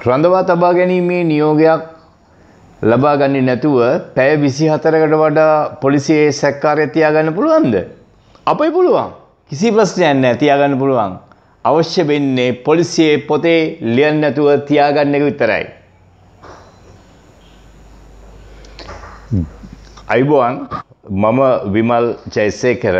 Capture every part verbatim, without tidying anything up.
රඳවා තබා ගැනීමේ නියෝගයක් ලබා ගන්නේ නැතුව පැය විසිහතරකට වඩා පොලිසියේ සැකකාරය තියාගන්න පුළුවන්ද? අපේ පුළුවන්. කිසි ප්‍රශ්නයක් නැහැ, තියාගන්න පුළුවන්. අවශ්‍ය වෙන්නේ පොලිසියේ පොතේ ලියන්න නැතුව තියාගන්න එක විතරයි. අයිබෝන් මම විමල් ජයසේකර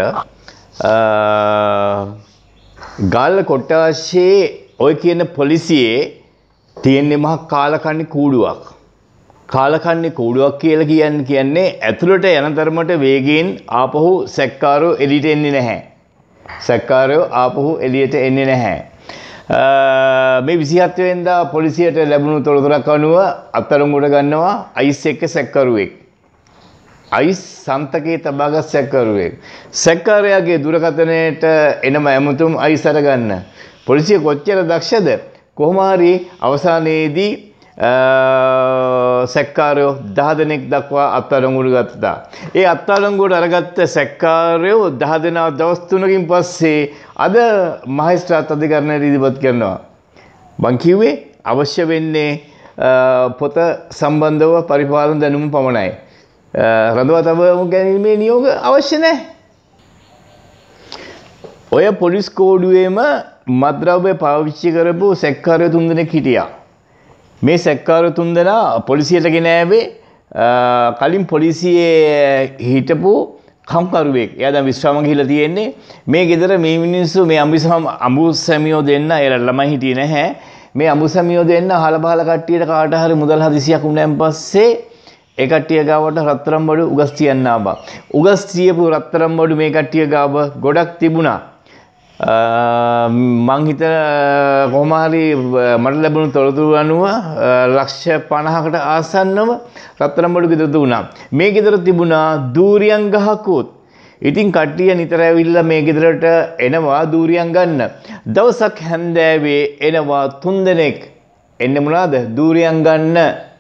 ගාල්ල කොට්ටාශයේ ඔය කියන පොලිසියේ තියෙන්නේ මහා කාලකන්ණි කූඩුවක්. කාලකන්ණි කූඩුවක් කියලා කියන්නේ කියන්නේ ඇතුළට යන ධර්මයට වේගයෙන් ආපහු සැක්කාරෝ එළියට එන්නේ නැහැ. සැක්කාරෝ ආපහු එළියට එන්නේ නැහැ. මේ විසිහත් වෙනිදා පොලිසියට ලැබුණු තොරතුරක් අනුව අත්අඩංගුවට ගන්නවා අයිස් එක්ක සැක්කරුවෙක්. අයිස් සන්තකේ තබාගත් සැක්කරුවෙක්. සැක්කාරයාගේ දුරකථනයට එනම ඇමතුම් අයිස් අරගන්න. පොලිසිය කොච්චර දක්ෂද? කොහොම හරි අවසානයේදී සැක්කාරයෝ දහ දෙනෙක් දක්වා අත්අඩංගුවට ගත්තා. ඒ අත්අඩංගුවට අරගත්ත සැක්කාරයෝ දහ දෙනා දවස් තුනකින් පස්සේ අද මහේස්ත්‍රාත් අධිකරණයට ඉදිරිපත් කරනවා. මං කිව්වේ අවශ්‍ය වෙන්නේ පොත සම්බන්ධව පරිපාලන දැනුම පමණයි. රඳවා තබා ගැනීමේ නියෝග අවශ්‍ය නැහැ. ඔය පොලිස් කෝඩුවේම මත්ද්‍රව්‍ය පාවිච්චි කරපු සැක්කාරයෝ තුන්දෙනෙක් හිටියා. මේ සැක්කාරයෝ තුන්දෙනා පොලිසියට ගෙන ආවේ කලින් පොලිසියේ හිටපු කම්කරුවෙක්. එයා දැන් විශ්‍රාම ගිහිල්ලා තියෙන්නේ. මේ ගෙදර මේ මිනිස්සු මේ අඹුසම අඹුසැමියෝ දෙන්න එලා ළමයි හිටියේ නැහැ. මේ අඹුසැමියෝ දෙන්න අහල පහල කට්ටියට කාට හරි මුදල් හදිසියක් වුණාන් පස්සේ ඒ කට්ටිය ගාවට රත්තරන් බඩු උගස් තියන්න ආවා. උගස් තියපු රත්තරන් බඩු මේ කට්ටිය ගාව ගොඩක් තිබුණා. මං හිත කොහොම හරි මට ලැබුණු තොරතුරු අනුව ලක්ෂ පනහකට ආසන්නව රත්තරන් බඩු ගෙදර දුණා. මේ ගෙදර තිබුණා දූරියන් ගහකුත්. ඉතින් කට්ටිය නිතර ඇවිල්ලා මේ ගෙදරට එනවා දූරියන් ගන්න. දවසක් හැන්දෑවේ එනවා තුන්දෙනෙක්. එන්නේ මොනවාද? දූරියන් ගන්න.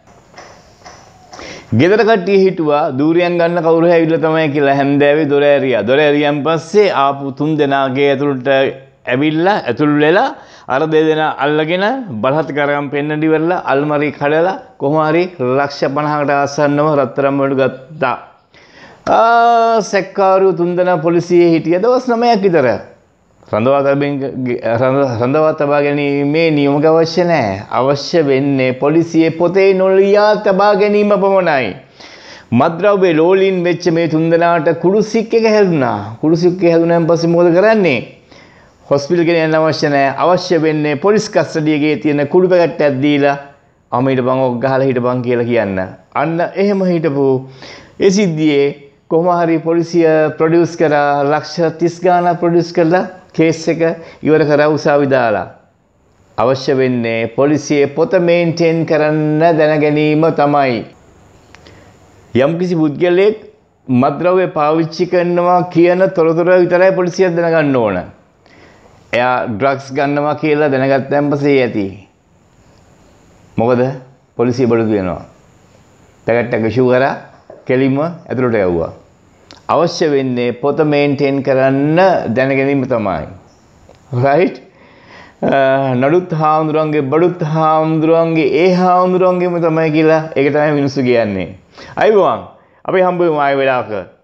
ගෙදර කට්ටිය හිටුවා දූරියන් ගන්න කවුරු හැවිල්ලා තමයි කියලා හැන්දෑවේ දොර ඇරියා. දොර ඇරියන් පස්සේ ආපු තුන් දෙනාගේ ඇතුළට ඇවිල්ලා ඇතුළු වෙලා අර දෙදෙනා අල්ලගෙන බලහත් කරගම් පෙන්නඩි වෙලා අල්මාරි කඩලා කොහොම හරි ලක්ෂ පනහකට ආසන්නව රත්තරන් වලට ගත්තා. ආ සැක්කාරු තුන් දෙනා පොලිසියේ හිටිය දවස් නවයක් විතර. රඳවා තබෙන් රඳවා තබා ගැනීමේ නියමක අවශ්‍ය නැහැ. අවශ්‍ය වෙන්නේ පොලිසියේ පොතේ නොලියා තබා ගැනීම පමණයි. මත්ද්‍රව්‍ය ලෝලින් වෙච්ච මේ තුන්දෙනාට කුඩුසික් එක හැදුනා. කුඩුසික් එක හැදුනාන් පස්සේ මොකද කරන්නේ? හොස්පිටල් ගෙන යන්න අවශ්‍ය නැහැ. අවශ්‍ය වෙන්නේ පොලිස් කස්ටඩිය එකේ තියෙන කුඩු පැකට්ටයක් දීලා අම හිටපන් ඔක් ගහලා හිටපන් කියලා කියන්න. අන්න එහෙම හිටපු ඒ සිද්ධියේ කොහොම හරි පොලිසිය ප්‍රොඩියුස් කරා ලක්ෂ තිස් ගාණක් ප්‍රොඩියුස් කළා. කේස් එක ඉවර කරා උසාවි දාලා. අවශ්‍ය වෙන්නේ පොලිසියේ පොත මේන්ටේන් කරන්න දැන ගැනීම තමයි. යම්කිසි පුද්ගලයෙක් මත්ද්‍රව්‍ය පාවිච්චි කරනවා කියන තොරතුර විතරයි පොලිසිය දැනගන්න ඕන. එයා ඩ්‍රග්ස් ගන්නවා කියලා දැනගත්තාන් පස්සේ ඇති. මොකද පොලිසිය බඩු දෙනවා. පැකට් එක ඉෂුව කරා කෙලින්ම ඇතුළට යවුවා. අවශ්‍ය වෙන්නේ පොත මේන්ටේන් කරන්න දැන ගැනීම තමයි. රයිට්? නඩුත් හාමුදුරන්ගේ බඩුත් හාමුදුරන්ගේ ඒ හාමුදුරන්ගේම තමයි කියලා ඒක තමයි මිනිස්සු කියන්නේ. අයිබෝන් අපි හම්බෙමු ආයෙ වෙලාවක.